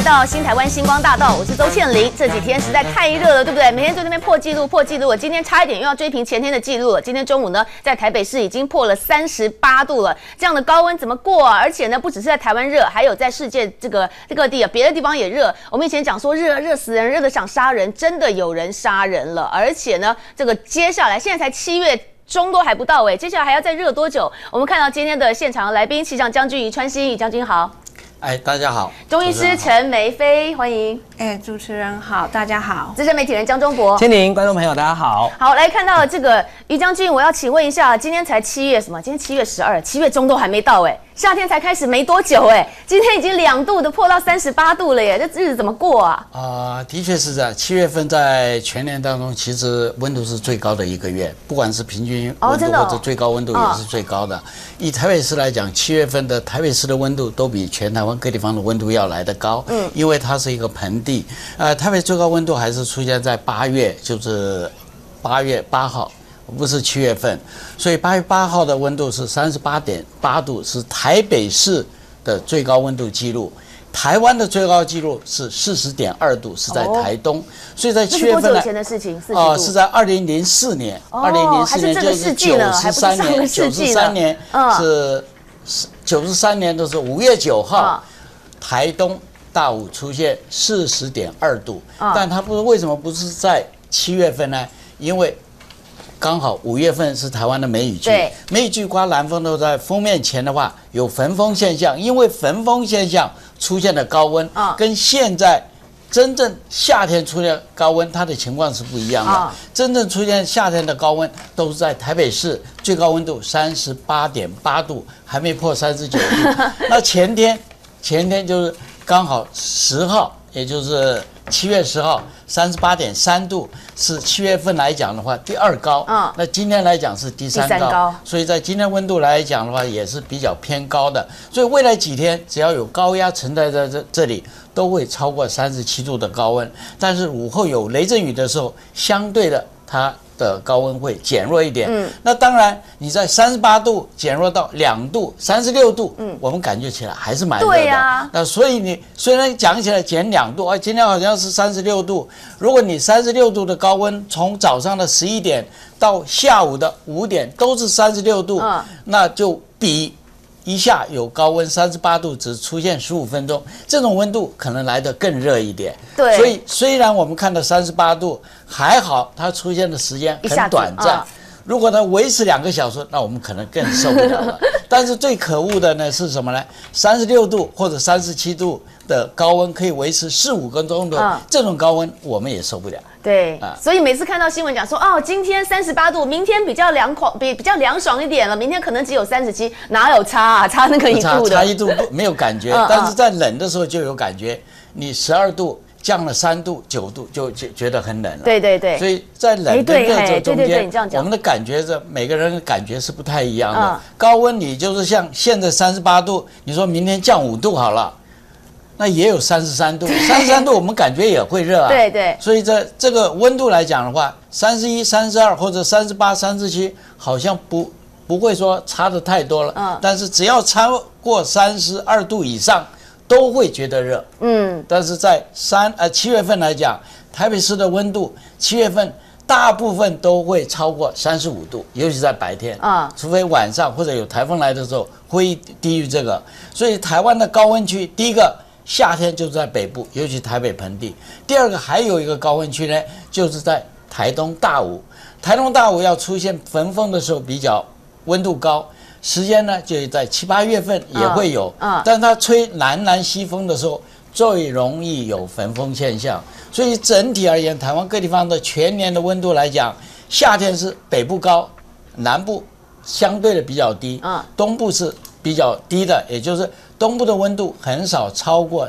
到新台湾星光大道，我是周倩玲。这几天实在太热了，对不对？每天在那边破纪录，破纪录。我今天差一点又要追平前天的纪录了。今天中午呢，在台北市已经破了38度了，这样的高温怎么过啊？而且呢，不只是在台湾热，还有在世界各地啊，别的地方也热。我们以前讲说热死人，热得想杀人，真的有人杀人了。而且呢，这个接下来现在才7月。中都还不到接下来还要再热多久？我们看到今天的现场来宾，气象将军宜川心怡将军好， 大家好， 中医师陈梅菲欢迎， 主持人好，大家好， 资深媒体人江忠博， 千玲，观众朋友大家好， 好来看到这个宜将军，我要请问一下，今天才7月什么？今天7月12，7月中都还没到夏天才开始没多久今天已经2度的破到38度了耶，这日子怎么过啊？ 的确是这样。7月份在全年当中，其实温度是最高的一个月，不管是平均温度或者最高温度也是最高的。以台北市来讲，7月份的台北市的温度都比全台湾各地方的温度要来得高，因为它是一个盆地。台北最高温度还是出现在8月，就是8月8号。不是7月份，所以8月8号的温度是38.8度，是台北市的最高温度记录。台湾的最高纪录是40.2度，是在台东。所以在7月份呢， 多久以前的事情？40度是在2004年，2004年就是93年是93年都是5月9号，台东大武出现40.2度，但它为什么不是在7月份呢？因为刚好5月份是台湾的梅雨季，梅雨季刮南风都在封面前的话，有焚风现象，因为焚风现象出现的高温，跟现在真正夏天出现高温，它的情况是不一样的。真正出现夏天的高温，都是在台北市最高温度38.8度，还没破39度。那前天就是刚好10号，也就是7月10号。38.3度是7月份来讲的话第2高，那今天来讲是第3高，所以在今天温度来讲的话也是比较偏高的，所以未来几天只要有高压存在在这里，都会超过37度的高温。但是午后有雷阵雨的时候，相对的它的高温会减弱一点。那当然你在38度减弱到2度、36度，我们感觉起来还是蛮热的。对呀。那所以你虽然讲起来减2度，今天好像是36度，如果你36度的高温从早上的11点到下午的5点都是36度，那就比一下有高温38度只出现15分钟，这种温度可能来得更热一点。对，所以虽然我们看到38度还好，它出现的时间很短暂。如果它维持2个小时，那我们可能更受不了了。但是最可恶的呢是什么呢？36度或者37度的高温可以维持4、5分钟的这种高温，我们也受不了。 对，所以每次看到新闻讲说，今天38度，明天比较凉爽一点了，明天可能只有37，哪有差啊？差那个1度的， 差1度没有感觉，但是在冷的时候就有感觉。你12度降了3度、9度，就觉得很冷了。 对， 所以在冷跟热这中间，我们的感觉每个人的感觉是不太一样的。高温你就是像现在38度，你说明天降5度好了。那也有33度，33度我们感觉也会热啊。对。所以这个温度来讲的话，31、32或者38、37，好像不会说差的太多了。但是只要超过32度以上，都会觉得热。但是在7月份来讲，台北市的温度7月份大部分都会超过35度，尤其在白天除非晚上或者有台风来的时候会低于这个。所以台湾的高温区，第一个夏天就是在北部，尤其台北盆地。第二个还有一个高温区呢，就是在台东大武。台东大武要出现焚风的时候比较温度高，时间呢就在7、8月份也会有，但它吹南西风的时候最容易有焚风现象。所以整体而言，台湾各地方的全年的温度来讲，夏天是北部高，南部相对的比较低，东部是比较低的，也就是东部的温度很少超过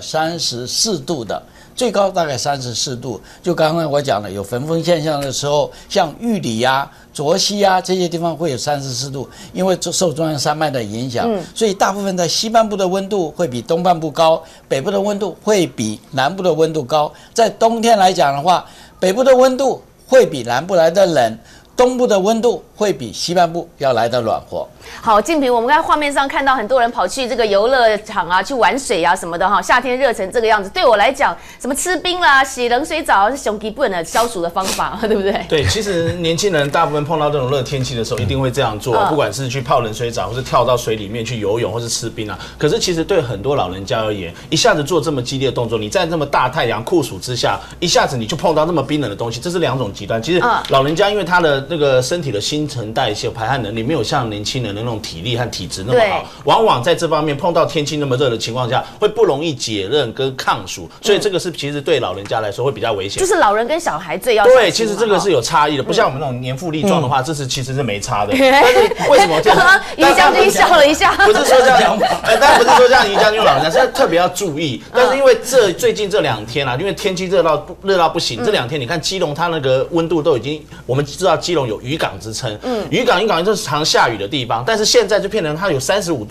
34度的，最高大概34度。就刚刚我讲的，有焚风现象的时候，像玉里卓溪这些地方会有34度，因为受中央山脉的影响，所以大部分在西半部的温度会比东半部高，北部的温度会比南部的温度高。在冬天来讲的话，北部的温度会比南部来的冷， 东部的温度会比西半部要来得暖和。 好，静平，我们在画面上看到很多人跑去这个游乐场啊，去玩水啊什么的哈，夏天热成这个样子，对我来讲，什么吃冰啦、洗冷水澡是最基本的消暑的方法，对不对？ 对，其实年轻人大部分碰到这种热天气的时候，一定会这样做，不管是去泡冷水澡，或是跳到水里面去游泳，或是吃冰啊。可是其实对很多老人家而言，一下子做这么激烈的动作，你在这么大太阳酷暑之下，一下子你就碰到这么冰冷的东西，这是两种极端。其实老人家因为他的那个身体的新陈代谢、排汗能力没有像年轻人的那种体力和体质那么好，往往在这方面碰到天气那么热的情况下，会不容易解热跟抗暑，所以这个是其实对老人家来说会比较危险。 就是老人跟小孩最要小心。 对，其实这个是有差异的，不像我们那种年富力壮的话，这是其实是没差的。但是为什么这样？ 于将军笑了一下， 不是说这样，但不是说这样，于将军老人家是特别要注意。但是因为最近这2天啊，因为天气热到不行，这2天你看基隆它那个温度都已经，我们知道基隆有渔港之称，渔港就是常下雨的地方，但是现在就变成它有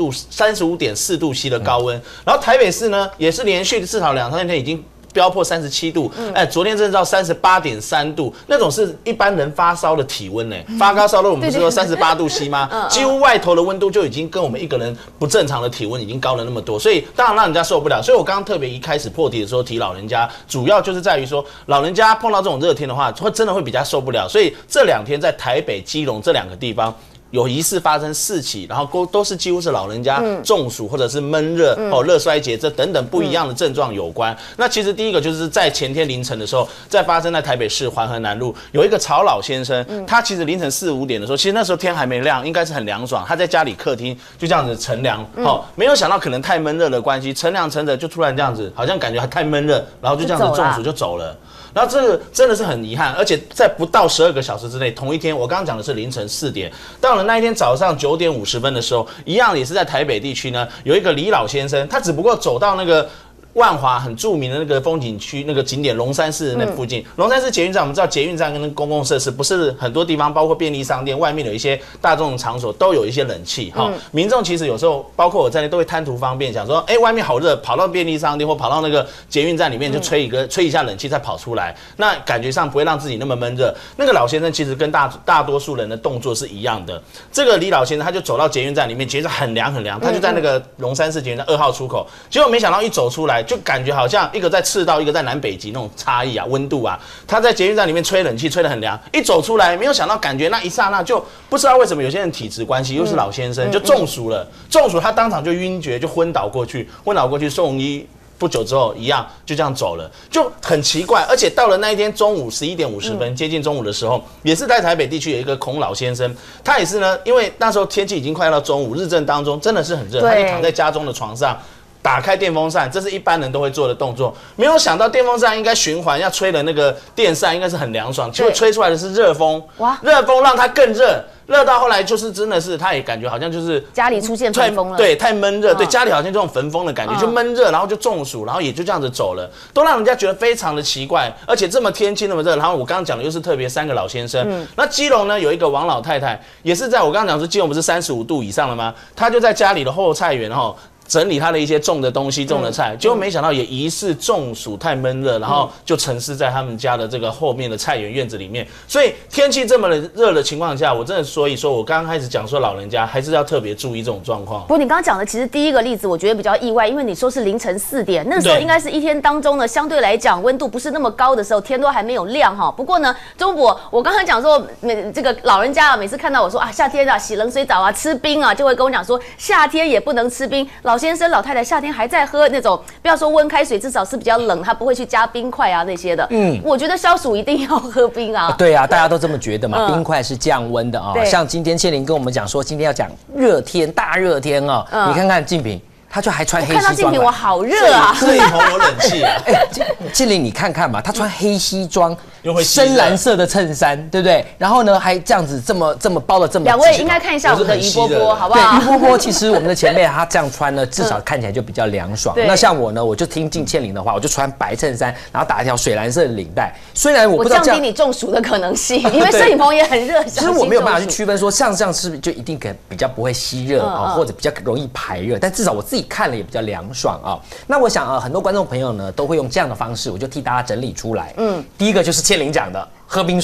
35.4度C 的高温，然后台北市呢也是连续至少2、3天已经飙破37度，昨天甚至到38.3度，那种是一般人发烧的体温呢。发高烧的我们不是说38度C 吗？几乎外头的温度就已经跟我们一个人不正常的体温已经高了那么多，所以当然让人家受不了。所以我刚刚特别一开始破题的时候提老人家，主要就是在于说老人家碰到这种热天的话，真的会比较受不了。所以这2天在台北、基隆这2个地方，有疑似发生4起，然后都是几乎是老人家中暑或者是闷热、热衰竭这等等不一样的症状有关。那其实第一个就是在前天凌晨的时候，在发生在台北市环河南路有一个曹老先生，他其实凌晨4、5点的时候，其实那时候天还没亮，应该是很凉爽，他在家里客厅就这样子乘凉，没有想到可能太闷热的关系，乘凉乘着就突然这样子，好像感觉还太闷热，然后就这样子中暑就走了。然后这个真的是很遗憾，而且在不到12个小时之内，同一天，我刚刚讲的是凌晨4点，到了那一天早上9点50分的时候，一样也是在台北地区呢，有一个李老先生，他只不过走到那个万华很著名的那个风景区那个景点龙山寺那附近，龙山寺捷运站，我们知道捷运站跟公共设施不是很多地方，包括便利商店外面有一些大众场所都有一些冷气，民众其实有时候包括我在内都会贪图方便，想说，外面好热，跑到便利商店或跑到那个捷运站里面就吹一下冷气再跑出来，那感觉上不会让自己那么闷热。那个老先生其实跟大多数人的动作是一样的。这个李老先生他就走到捷运站里面，捷运站很凉很凉，他就在那个龙山寺捷运站2号出口，结果没想到一走出来。就感觉好像一个在赤道，一个在南北极那种差异啊，温度啊。他在捷运站里面吹冷气，吹得很凉，一走出来，没有想到感觉那一刹那就不知道为什么有些人体质关系，又是老先生就中暑了，中暑他当场就晕厥，就昏倒过去送医。不久之后，一样就这样走了，就很奇怪。而且到了那一天中午11点50分，接近中午的时候，也是在台北地区有一个孔老先生，他也是呢，因为那时候天气已经快到中午，日正当中，真的是很热，他就躺在家中的床上。打开电风扇，这是一般人都会做的动作。没有想到电风扇应该循环，要吹的那个电扇应该是很凉爽，结果吹出来的是热风。哇！热风让它更热，热到后来就是真的是，他也感觉好像就是家里出现焚风了， 对，太闷热，对，家里好像这种焚风的感觉，就闷热，然后就中暑，然后也就这样子走了，都让人家觉得非常的奇怪。而且这么天气那么热，然后我刚刚讲的又是特别3个老先生。那基隆呢有一个王老太太，也是在我刚刚讲说基隆不是35度以上了吗？她就在家里的后菜园整理他的一些种的东西、种的菜，结果没想到也疑似中暑太闷热，然后就沉尸在他们家的这个后面的菜园院子里面。所以天气这么热的情况下，我真的所以说我刚刚开始讲说老人家还是要特别注意这种状况。 不过你刚刚讲的其实第一个例子，我觉得比较意外，因为你说是凌晨4点，那时候应该是一天当中呢，相对来讲温度不是那么高的时候，天都还没有亮哈。不过呢，钟博，我刚刚讲说这个老人家每次看到我说夏天啊洗冷水澡啊吃冰啊，就会跟我讲说夏天也不能吃冰。老先生、老太太夏天还在喝那种，不要说温开水，至少是比较冷，他不会去加冰块啊那些的。我觉得消暑一定要喝冰啊。 对啊，大家都这么觉得嘛，冰块是降温的啊。像今天倩玲跟我们讲说，今天要讲热天，大热天哦。你看看静平。他就还穿黑西装， 看到静平我好热啊！ 摄影棚有冷气啊！ 静玲你看看嘛，他穿黑西装，深蓝色的衬衫，对不对？然后呢，还这样子这么包的这么。 两位应该看一下我们的于波波，好不好？ 对，于波波其实我们的前辈他这样穿呢，至少看起来就比较凉爽。那像我呢，我就听静倩玲的话，我就穿白衬衫，然后打一条水蓝色的领带。虽然我不知道这样， 我降低你中暑的可能性，因为摄影棚也很热。 其实我没有办法去区分说像这样是不是就一定比较不会吸热啊，或者比较容易排热，但至少我自己看了也比较凉爽啊。那我想很多观众朋友呢都会用这样的方式，我就替大家整理出来。第一个就是倩玲讲的喝冰水。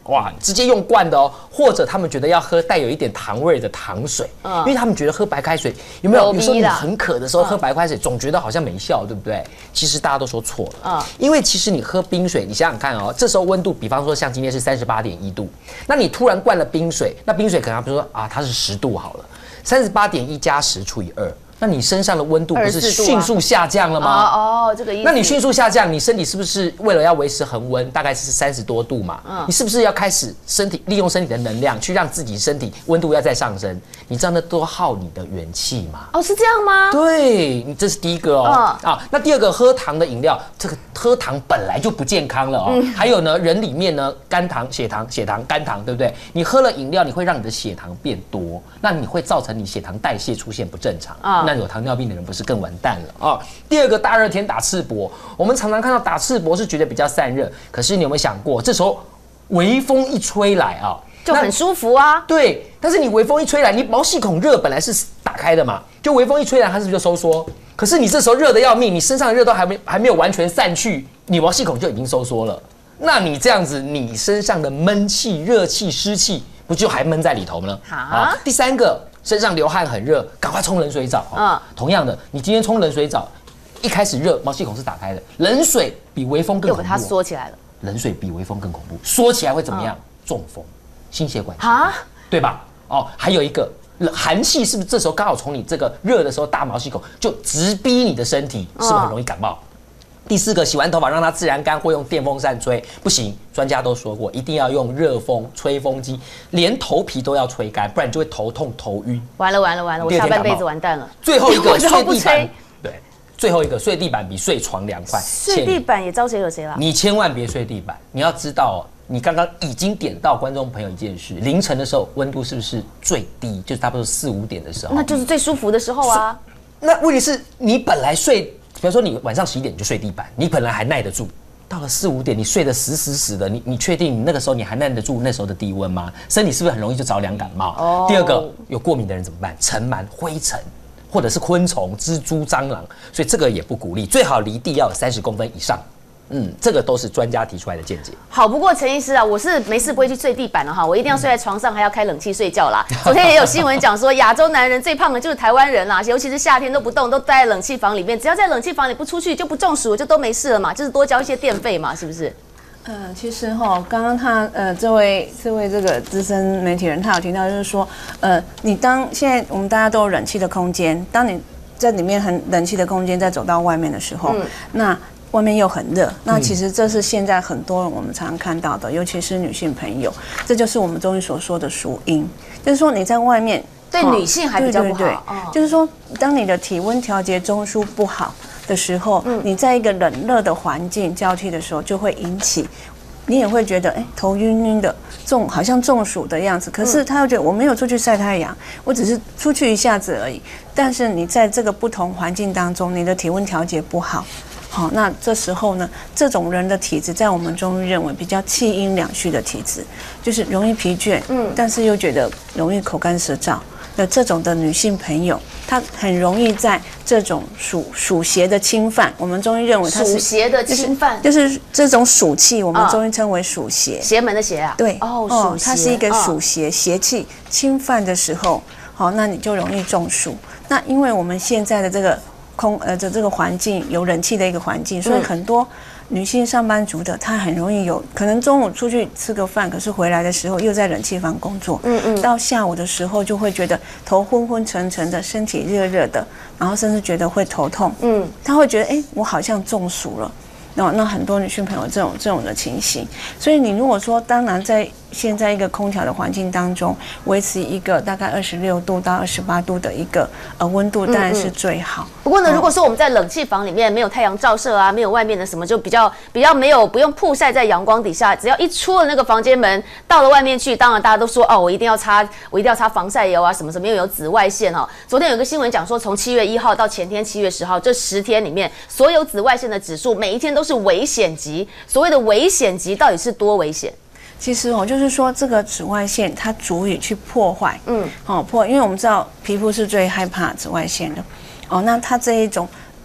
哇，直接用灌的哦，或者他们觉得要喝带有一点糖味的糖水，因为他们觉得喝白开水有没有？有时候你很渴的时候喝白开水，总觉得好像没效，对不对？其实大家都说错了，因为其实你喝冰水，你想想看哦，这时候温度，比方说像今天是38.1度，那你突然灌了冰水，那冰水可能比如说啊，它是10度好了，38.1加10除以2。那你身上的温度不是迅速下降了吗？ 这个意思。 那你迅速下降，你身体是不是为了要维持恒温，大概是30多度嘛？你是不是要开始利用身体的能量去让自己身体温度要再上升？你知道那多耗你的元气吗？ 哦，是这样吗？ 对，你这是第一个哦。那第二个，喝糖的饮料，这个喝糖本来就不健康了哦。还有呢，人里面呢，肝糖、血糖、肝糖，对不对？你喝了饮料，你会让你的血糖变多，那你会造成你血糖代谢出现不正常那有糖尿病的人不是更完蛋了啊？第二个，大热天打赤膊，我们常常看到打赤膊是觉得比较散热，可是你有没有想过，这时候微风一吹来啊， 就很舒服啊。 对，但是你微风一吹来，你毛细孔热本来是打开的嘛，就微风一吹来，它是不是就收缩？可是你这时候热得要命，你身上的热都还没有完全散去，你毛细孔就已经收缩了。那你这样子，你身上的闷气、热气、湿气，不就还闷在里头吗？第三个。身上流汗很热，赶快冲冷水澡。同样的，你今天冲冷水澡，一开始热，毛细孔是打开的，冷水比微风更恐怖， 又把它缩起来了。 冷水比微风更恐怖，缩起来会怎么样？中风、心血管对吧？还有一个寒气，是不是这时候刚好从你这个热的时候，大毛细孔就直逼你的身体，是不是很容易感冒？第四个，洗完头发让它自然干，或用电风扇吹，不行。专家都说过，一定要用热风吹风机，连头皮都要吹干，不然就会头痛头晕。 完了，我下半辈子完蛋了。 最后一个睡地板，对，最后一个睡地板比睡床凉快。 睡地板也招谁惹谁了？ 你千万别睡地板，你要知道你刚刚已经点到观众朋友一件事，凌晨的时候温度是不是最低？就是差不多4、5点的时候， 那就是最舒服的时候啊。 那问题是你本来睡。比如说你晚上11点你就睡地板，你本来还耐得住，到了4、5点你睡得死的，你确定你那个时候你还耐得住那时候的低温吗？身体是不是很容易就着凉感冒？第二个，有过敏的人怎么办？尘螨、灰尘，或者是昆虫、蜘蛛、蟑螂，所以这个也不鼓励，最好离地要有30公分以上。这个都是专家提出来的见解。好， 不过陈医师啊，我是没事不会去睡地板的哈，我一定要睡在床上，还要开冷气睡觉啦。昨天也有新闻讲说，亚洲男人最胖的就是台湾人啦，尤其是夏天都不动，都待在冷气房里面，只要在冷气房里不出去就不中暑，就都没事了嘛，就是多交一些电费嘛，是不是？ 其实刚刚他这位这个资深媒体人他有提到，就是说你现在我们大家都有冷气的空间，当你在里面很冷气的空间，再走到外面的时候，那外面又很热，那其实这是现在很多人我们常常看到的，尤其是女性朋友，这就是我们中医所说的属阴，就是说你在外面对女性还比较不好， 对，就是说当你的体温调节中枢不好的时候，你在一个冷热的环境交替的时候，就会引起。你也会觉得头晕晕的，好像中暑的样子。可是他又觉得我没有出去晒太阳，我只是出去一下子而已。但是你在这个不同环境当中，你的体温调节不好，好，那这时候呢，这种人的体质在我们中医认为比较气阴两虚的体质，就是容易疲倦，但是又觉得容易口干舌燥。的这种的女性朋友，她很容易在这种暑邪的侵犯，我们中医认为它是暑邪的侵犯， 就是这种暑气，我们中医称为暑邪， 邪门的邪啊。 对， 暑邪， 它是一个暑邪邪气侵犯的时候，好，那你就容易中暑。那因为我们现在的这个这个环境有冷气的一个环境，所以很多女性上班族的，她很容易可能中午出去吃个饭，可是回来的时候又在冷气房工作，到下午的时候就会觉得头昏昏沉沉的，身体热热的，然后甚至觉得会头痛，她会觉得我好像中暑了。那很多女性朋友这种的情形，所以你如果说，当然在现在一个空调的环境当中，维持一个大概26度到28度的一个温度，当然是最好。 不过呢，如果说我们在冷气房里面没有太阳照射啊，没有外面的什么，就比较没有不用曝晒在阳光底下，只要一出了那个房间门，到了外面去，当然大家都说我一定要擦防晒油啊，什么什么，因为有紫外线哦。昨天有个新闻讲说，从7月1号到前天7月10号这10天里面，所有紫外线的指数每一天都是危险级。所谓的危险级到底是多危险？ 其实就是说，这个紫外线它足以去破坏，因为我们知道皮肤是最害怕紫外线的，那它这一种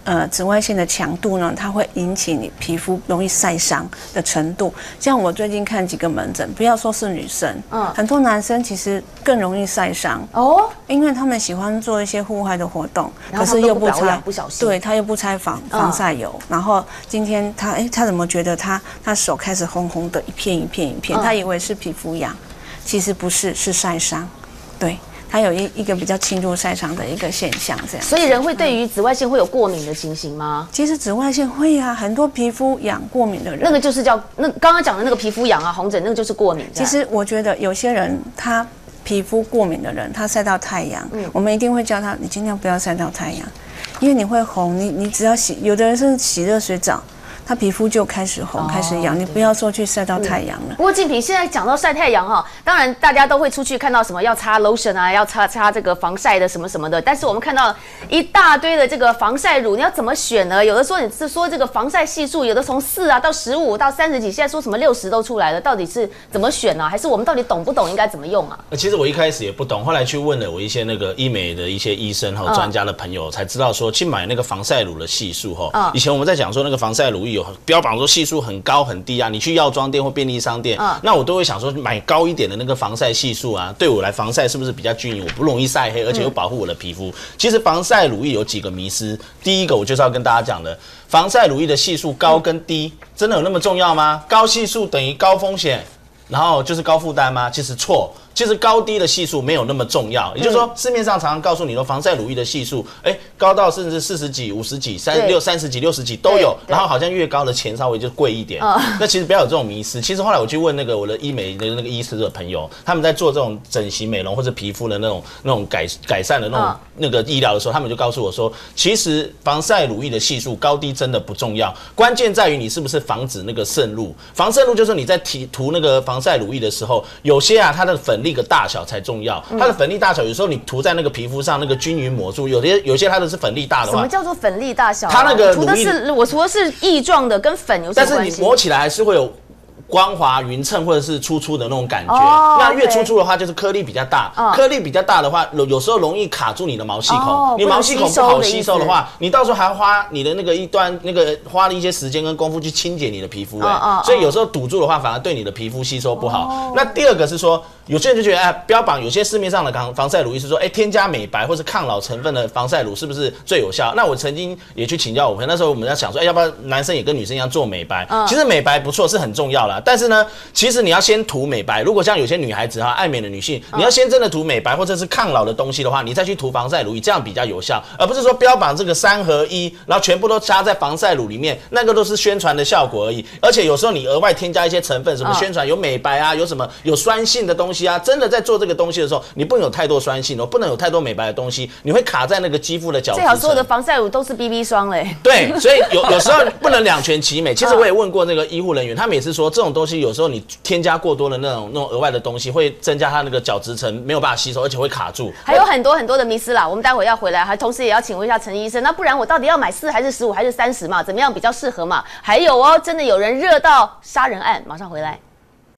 紫外线的强度呢，它会引起你皮肤容易晒伤的程度。像我最近看几个门诊，不要说是女生，很多男生其实更容易晒伤哦，因为他们喜欢做一些户外的活动，可是又不擦，对，他又不擦防晒油，然后今天他怎么觉得他手开始红红的，一片一片一片，他以为是皮肤痒，其实不是，是晒伤，对。它有一个比较轻度晒伤的一个现象，这样。 所以人会对于紫外线会有过敏的情形吗？ 其实紫外线会啊，很多皮肤痒过敏的人， 那个就是叫刚刚讲的那个皮肤痒啊、红疹，那个就是过敏。 其实我觉得有些人他皮肤过敏的人，他晒到太阳，我们一定会教他，你尽量不要晒到太阳，因为你会红。你只要有的人是洗热水澡。他皮肤就开始红，开始痒，你不要说去晒到太阳了。 不过静平现在讲到晒太阳哈，当然大家都会出去看到什么要擦 lotion 啊，要擦这个防晒的什么什么的，但是我们看到一大堆的这个防晒乳，你要怎么选呢？有的说你是说这个防晒系数，有的从4啊到15到30几，现在说什么60都出来了，到底是怎么选呢？还是我们到底懂不懂应该怎么用啊？ 其实我一开始也不懂，后来去问了我一些那个医美的一些医生和专家的朋友，才知道说去买那个防晒乳的系数哈。以前我们在讲说那个防晒乳有标榜说系数很高很低啊，你去药妆店或便利商店，那我都会想说买高一点的那个防晒系数啊，对我来防晒是不是比较均匀，我不容易晒黑，而且又保护我的皮肤。其实防晒乳液有几个迷思，第一个我就是要跟大家讲的，防晒乳液的系数高跟低真的有那么重要吗？高系数等于高风险，然后就是高负担吗？其实错。其实高低的系数没有那么重要，也就是说，市面上常常告诉你的防晒乳液的系数，高到甚至40几、50几、30几、60几都有，然后好像越高的钱稍微就贵一点。那其实不要有这种迷思。其实后来我去问那个我的医美的那个医师的朋友，他们在做这种整形美容或者皮肤的那种改善的那个医疗的时候，他们就告诉我说，其实防晒乳液的系数高低真的不重要，关键在于你是不是防止那个渗入。防渗入就是你在涂那个防晒乳液的时候，有些啊它的粉粒的大小才重要，它的粉粒大小有时候你涂在那个皮肤上，那个均匀抹住，有些它的是粉粒大的话， 什么叫做粉粒大小？ 它那个涂的是我涂的是液状的，跟粉有什么关系？ 但是你抹起来还是会有光滑匀称或者是粗粗的那种感觉，那越粗粗的话就是颗粒比较大，颗粒比较大的话，有时候容易卡住你的毛细孔，你毛细孔不好吸收的话，你到时候还花你的那个花了一些时间跟功夫去清洁你的皮肤，所以有时候堵住的话，反而对你的皮肤吸收不好。那第二个是说，有些人就觉得标榜有些市面上的防晒乳液是说，添加美白或是抗老成分的防晒乳是不是最有效？那我曾经也去请教我朋友，那时候我们在想说，要不要男生也跟女生一样做美白？其实美白不错，是很重要啦。但是呢，其实你要先涂美白。如果像有些女孩子爱美的女性，你要先真的涂美白或者是抗老的东西的话，你再去涂防晒乳液，这样比较有效，而不是说标榜这个3合1，然后全部都加在防晒乳里面，那个都是宣传的效果而已。而且有时候你额外添加一些成分，什么宣传有美白啊，有什么有酸性的东西啊，真的在做这个东西的时候，你不能有太多酸性，不能有太多美白的东西，你会卡在那个肌肤的角质层。最好所有的防晒乳都是 BB 霜嘞。 对，所以有时候不能两全其美。其实我也问过那个医护人员，他们也是说这种东西有时候你添加过多的那种额外的东西，会增加它那个角质层没有办法吸收，而且会卡住。 还有很多很多的迷思啦，我们待会要回来，还同时也要请问一下陈医生，那不然我到底要买4还是15还是30嘛？怎么样比较适合嘛？还有真的有人热到杀人案，马上回来。